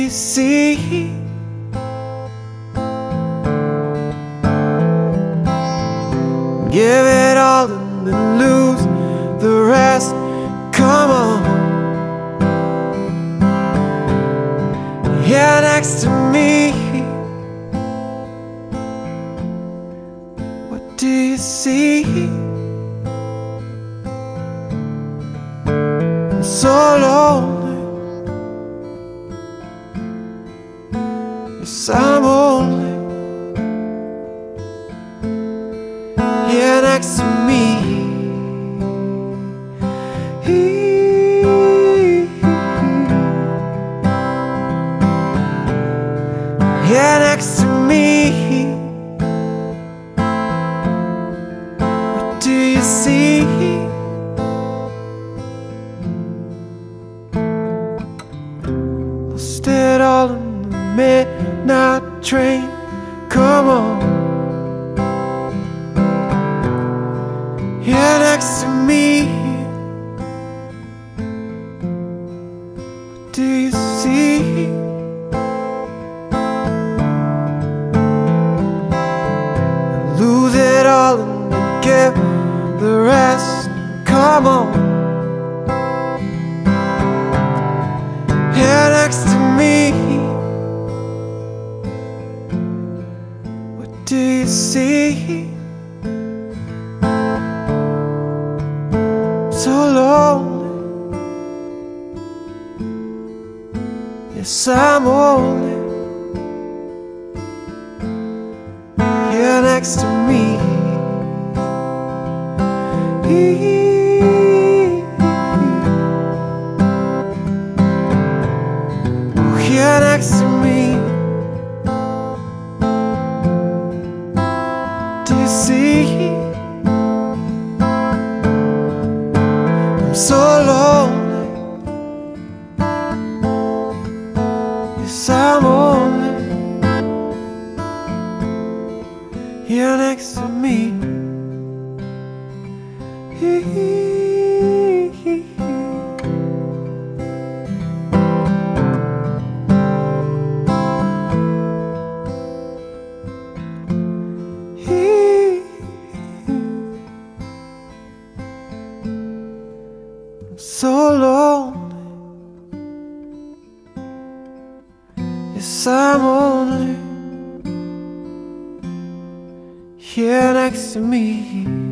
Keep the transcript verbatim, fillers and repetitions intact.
you see? Give it all and then lose the rest. Come on, here next to me. What do you see? I'm so lonely. Yes, I'm lonely. Here next to me. Here next to me. What do you see? Lost it all in the midnight train. Come on, here next to me. What do you see? Lose it all and then give the rest. Come on, here next to me. What do you see? So lonely. Yes, I'm lonely. Here next to me. Oh, here next to me. Do you see? I'm so lonely. Yes, I'm lonely. Here next to me. I'm so lonely. Yes, I'm lonely. Here next to me.